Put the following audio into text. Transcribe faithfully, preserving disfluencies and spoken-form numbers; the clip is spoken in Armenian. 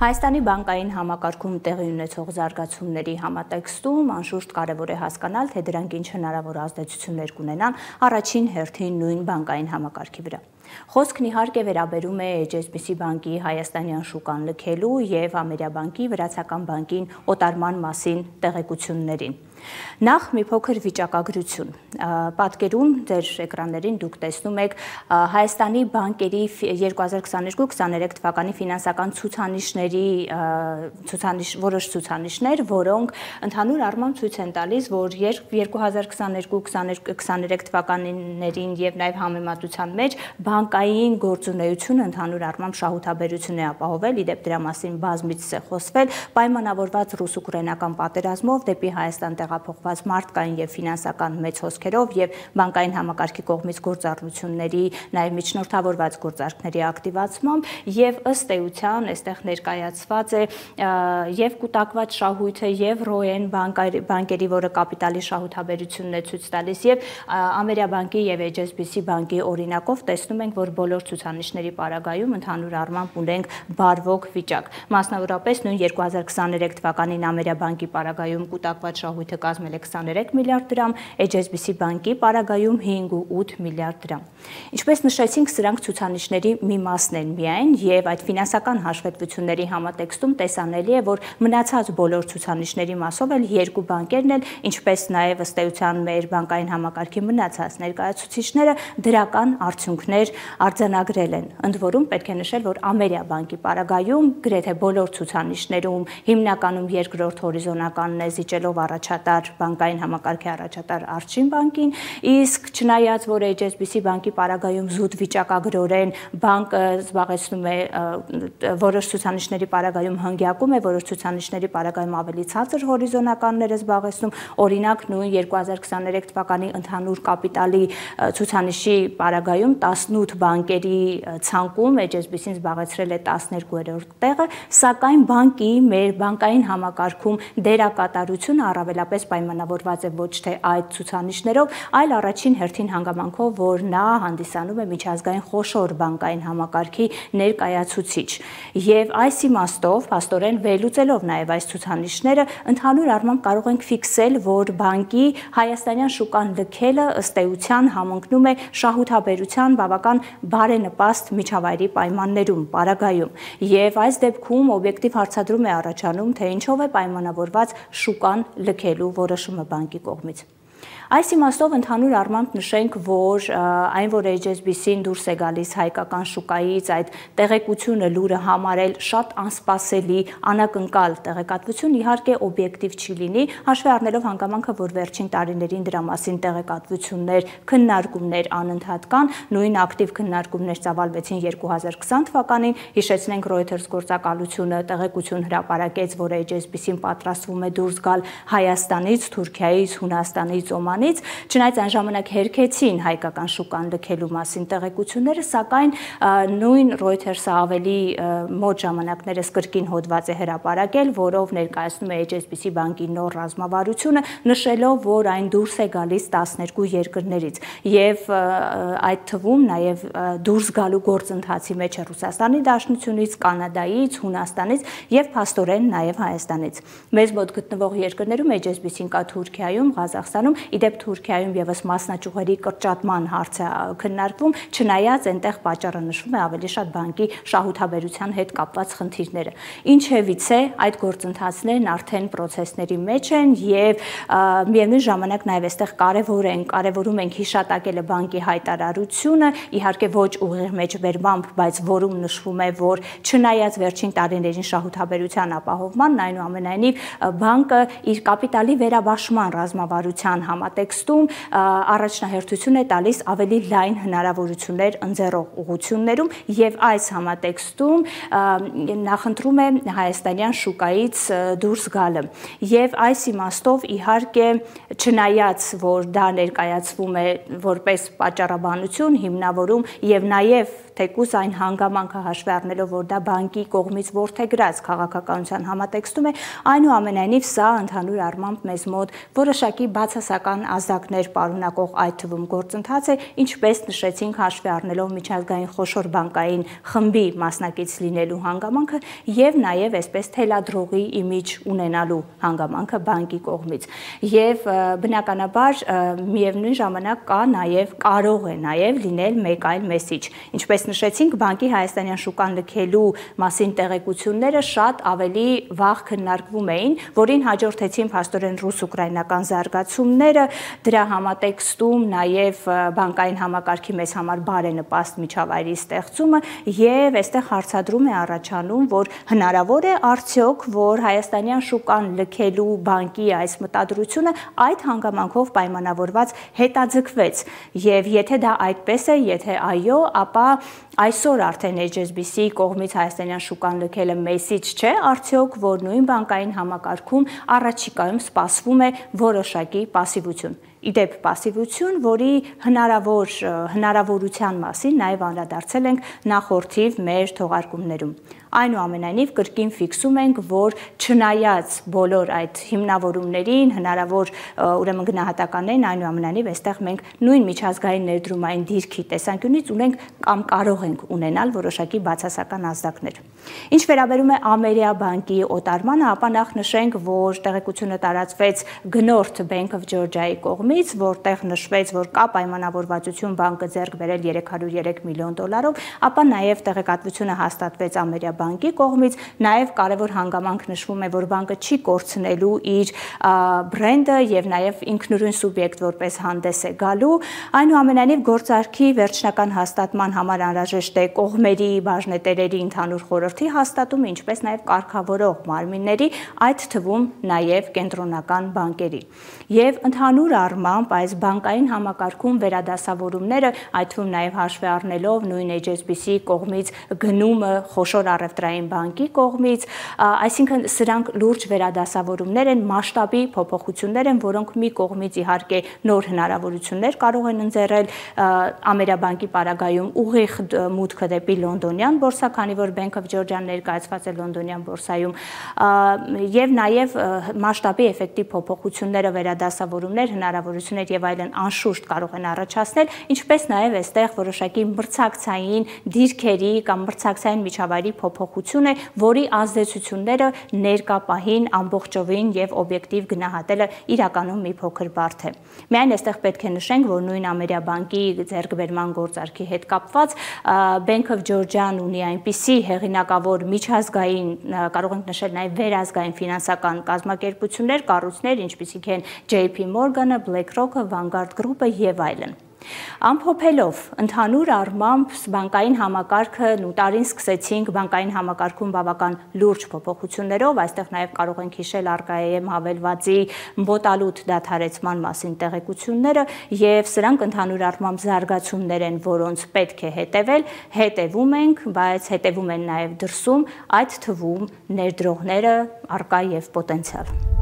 Հայաստանի բանկային համակարգում տեղի ունեցող զարգացումների համատեքստում անշուշտ կարևոր է հասկանալ, թե դրանք ինչ հնարավոր ազդեցություններ կունենան առաջին հերթին նույն բանկային համակարգի վրա։ Խոսքն իհարկե վերաբերում է Էյչ Էս Բի Սի բանկի հայաստանյան շուկան լքելու և Ամերիաբանկի վրացական բանկին օտարման մասին տեղեկություններին։ Նախ մի փոքր վիճակագրություն։ Պատկերում ձեր էկրաններին դուք տեսնում եք Հայաստանի բանկերի երկու հազար քսաներկու քսաներեք թվականի ֆինանսական ցուցանիշների որոշ ցուցանիշներ, որոնք ընդհանուր առմամբ ցույց են տալիս, որ երկու հազար քսաներկու քսաներեք թվականներին եւ նաեւ համեմատության մեջ բանկային գործունեությունը ընդհանուր առմամբ շահութաբերություն է ապահովել, իդեպ դրա մասին բազմիցս է խոսվել, պայմանավորված ռուս-ուկրաինական պատերազմով դեպի Հայաստան տեղափոխված մարդկային եւ ֆինանսական մեծ հոսքերով եւ բանկային համակարգի կողմից գործառնությունների, նաեւ միջնորդավորված գործարքների ակտիվացմամբ եւ ըստ էության այստեղ ներկայացված է եւ կուտակված շահույթը եւ Ռոեն բանկերի, որը կապիտալի շահութաբերությունն է ցույց տալիս եւ Ամերիաբանկի եւ Էյչ Էս Բի Սի բանկի օրինակով տեսնում ենք, որ բոլոր ցուցանիշների պարագայում ընդհանուր առմամբ ունենք բարվոք վիճակ։ Մասնավորապես նույն երկու հազար քսաներեք թվականին Ամերիաբանկի պարագայում կուտակված շահույթը կազմել է քսաներեք միլիարդ դրամ, Էյչ Էս Բի Սի բանկի պարագայում հինգ ու ութ միլիարդ դրամ։ Ինչպես նշեցինք, սրանք ցուցանիշների մի մասն են միայն եւ այդ ֆինանսական հաշվետվությունների համատեքստում տեսանելի է, որ մնացած բոլոր ցուցանիշների մասով էլ երկու բանկերն էլ, ինչպես նաեւ ըստ էության մեր բանկային համակարգի մնացած ներկայացուցիչները դրական արդյունքներ արձանագրել են։ Ընդ որում պետք է նշել, որ Ամերիաբանկի պարագայում գրեթե բոլոր ցուցանիշներում հիմնականում երկրորդ հորիզոնականն է զիջելով առաջատար բանկային համակարգի առաջատար Արչին բանկին, իսկ չնայած որ Էյչ Էս Բի Սի բանկի պարագայում զուտ վիճակագրորեն բանկը զբաղեցնում է որոշ ցուցանիշների պարագայում հնգյակում է, որոշ ցուցանիշների պարագայում ավելի ցածր հորիզոնականներ է զբաղեցնում, օրինակ նույն երկու հազար քսաներեք թվականի ընդհանուր կապիտալի ցուցանիշի պարագայում տասնութ բանկերի ցանկում Էյչ Էս Բի Սին զբաղեցրել է տասներկուերորդ տեղը, սակայն բանկի մեր բանկային համակարգում դերակատարությունը առավելապես պայմանավորված է ոչ թե այդ ցուցանիշներով, այլ առաջին հերթին հանգամանքով, որ նա հանդիսանում է միջազգային խոշոր բանկային համակարգի ներկայացուցիչ։ Եվ այս իմաստով, փաստորեն վերլուծելով նաև այս ցուցանիշները, ընդհանուր առմամբ կարող ենք ֆիքսել, որ բանկի հայաստանյան շուկան լքելը ըստ էության համընկնում է շահութաբերության բավական բարենպաստ միջավայրի պայմաններում, պարագայում։ Եվ այս դեպքում օբյեկտիվ հարցադրում է առաջանում, թե ինչով է պայմանավորված շուկան լքելու որոշումը բանկի կողմից։ Այս իմաստով ընդհանուր առմամբ նշենք, որ այն, որ Էյչ Էս Բի Սին դուրս է գալիս հայկական շուկայից, այդ տեղեկությունը լուրը համարել շատ անսպասելի, անակնկալ տեղեկատվություն, իհարկե օբյեկտիվ չի լինի, հաշվի առնելով հանգամանքը, որ վերջին տարիներին դրա մասին տեղեկատվություններ, քննարկումներ անընդհատ կան, նույն ակտիվ քննարկումներ ծավալվեցին երկու հազար քսան թվականին, հիշեցնենք Reuters գործակալությունը տեղեկություն հրապարակեց, որ Էյչ Էս Բի Սին պատրաստվում է դուրս գալ Հայաստանից, Թուրքիայից, Հունաստանից, Օմանից, չնայած այն ժամանակ հերքեցին հայկական շուկան լքելու մասին տեղեկությունները, սակայն նույն Reuters-ը ավելի մոտ ժամանակներս կրկին հոդված է հրապարակել, որով ներկայացնում է Էյչ Էս Բի Սի բանկի նոր ռազմավարությունը, նշելով, որ այն դուրս է գալիս տասներկու երկրներից եւ այդ թվում նաեւ դուրս գալու գործընթացի մեջ է Ռուսաստանի Դաշնությունից, Կանադայից, Հունաստանից եւ փաստորեն նաեւ Հայաստանից։ Մեզ մոտ գտնվող երկրներում Էյչ Էս Բի Սին կա Թուրքիայում, Ղազախստանում, իդեպ Թուրքիայում եւս մասնաճյուղերի կրճատման հարց է քննարկվում, չնայած այնտեղ պատճառը նշվում է ավելի շատ բանկի շահութաբերության հետ կապված խնդիրները։ Ինչևիցե այդ գործընթացներն արդեն process-ների մեջ են եւ միևնույն ժամանակ նաեւ այստեղ կարեւոր են, կարեւորում ենք հիշատակելը բանկի հայտարարությունը, իհարկե ոչ ուղիղ մեջբերմամբ, բայց որում նշվում է, որ չնայած վերջին տարիներին շահութաբերության ապահովման, այնուամենայնիվ բանկը իր կապիտալի վերաբաշխման ռազմավարության համատեքստում առաջնահերթություն է տալիս ավելի լայն հնարավորություններ ընձեռող ուղղություններում եւ այս համատեքստում նախընտրում է հայաստանյան շուկայից դուրս գալը եւ այս իմաստով իհարկե չնայած որ դա ներկայացվում է որպես պատճառաբանություն հիմնավորում եւ նաեւ թեկուզ այն հանգամանքը հաշվի առնելով, որ դա բանկի կողմից որդեգրած քաղաքականության համատեքստում է, այնուամենայնիվ սա ընդհանուր առմամբ մեզ մոտ որոշակի բացասական բացասական ազդակներ պարունակող այդ թվում գործընթաց է, ինչպես նշեցինք հաշվի առնելով միջազգային խոշոր բանկային խմբի մասնակից լինելու հանգամանքը եւ նաեւ այսպես թելադրողի իմիջ ունենալու հանգամանքը բանկի կողմից։ Եվ բնականաբար միևնույն ժամանակ կա նաեւ կարող է նաեւ լինել մեկ այլ մեսիջ։ Ինչպես նշեցինք, բանկի հայաստանյան շուկան լքելու մասին տեղեկությունները շատ ավելի վաղ քննարկվում էին, որին հաջորդեցին փաստորեն ռուս-ուկրաինական զարգացումները, դրա համատեքստում նաև բանկային համակարգի մեզ համար բարենպաստ միջավայրի ստեղծումը եւ այստեղ հարցադրում է առաջանում, որ հնարավոր է արդյոք, որ հայաստանյան շուկան լքելու բանկի այս մտադրությունը այդ հանգամանքով պայմանավորված հետաձգվեց եւ եթե դա այդպես է, եթե այո, ապա այսօր արդեն Էյչ Էս Բի Սի-ի կողմից հայաստանյան շուկան լքելը մեսիջ չէ, արդյոք, որ նույն բանկային համակարգում առաջիկայում սպասվում է որոշակի պասիվություն։ Իդեպ պասիվություն, որի հնարավոր հնարավորության մասին նաև անդրադարձել ենք նախորդիվ մեր թողարկումներում։ Այնուամենայնիվ կրկին ֆիքսում ենք, որ չնայած բոլոր այդ հիմնավորումներին, հնարավոր ուրեմն գնահատականներին, այնուամենայնիվ այստեղ մենք նույն միջազգային ներդրումային դիրքի տեսանկյունից ունենք կամ կարող ենք ունենալ որոշակի բացասական ազդակներ։ Ինչ վերաբերում է Ամերիա բանկի օտարմանը, ապա նախ նշենք, որ տեղեկությունը տարածվեց Գնորդ Bank of Georgia-ի կողմից, որտեղ նշվեց, որ կա պայմանավորվածություն բանկը ձեռք բերել երեք հարյուր երեք միլիոն դոլարով, ապա նաև տեղեկատվությունը հաստատվեց Ամերիա բանկի կողմից, նաև կարևոր հանգամանք նշվում է, որ բանկը չի կորցնելու իր բրենդը եւ նաև ինքնուրույն սուբյեկտ որպես հանդես է գալու։ Այնուամենայնիվ գործարքի վերջնական հաստատման համար անհրաժեշտ է կողմերի բաժնետերերի ընդհանուր խորհրդի հաստատումը, ինչպես նաև կարգավորող մարմինների, այդ թվում նաև կենտրոնական բանկերի։ Եվ ընդհանուր առմամբ այս բանկային համակարգում վերադասավորումները, այդ թվում նաև հաշվի առնելով նույն Էյչ Էս Բի Սի-ի կողմից գնումը խոշոր առևտրային բանկի կողմից, այսինքն սրանք լուրջ վերադասավորումներ են, մասշտաբի փոփոխություններ են, որոնք մի կողմից իհարկե նոր հնարավորություններ կարող են ընձեռել Ամերիաբանկի պարագայում ուղիղ մուտքը դեպի լոնդոնյան բորսա, քանի որ Bank of Georgia-ն ներկայացված է լոնդոնյան բորսայում, եւ նաեւ մասշտաբի էֆեկտի փոփոխությունները, վերադասավորումներ, հնարավորություններ եւ այլն անշուշտ կարող են առաջացնել, ինչպես նաեւ այստեղ որոշակի մրցակցային դիրքերի կամ մրցակցային միջավայրի փոփոխություն է, որի ազդեցությունները ներկա պահին ամբողջովին եւ օբյեկտիվ գնահատելը իրականում մի փոքր բարդ է։ Միայն այստեղ պետք է նշենք, որ նույն Ամերիա բանկի ձեռքբերման գործարքի հետ կապված Bank of Georgia-ն ունի այնպիսի հեղինակավոր միջազգային, կարող ենք նշել նաեւ վերազգային ֆինանսական կազմակերպություններ, կառույցներ, ինչպիսիք են Ջեյ Փի Մորգանը, BlackRock-ը, Vanguard Group-ը եւ այլն։ Ամփոփելով, ընդհանուր առմամբ բանկային համակարգը նույնտարին սկսեցինք բանկային համակարգում բավական լուրջ փոփոխություններով, այստեղ նաև կարող ենք հիշել արգայեմ հավելվածի մոտալուտ դադարեցման մասին տեղեկությունները եւ սրանք ընդհանուր առմամբ զարգացումներ են, որոնց պետք է հետևել, հետևում ենք, բայց հետևում են նաև դրսում, այդ թվում ներդրողները, առկա եւ պոտենցիալ։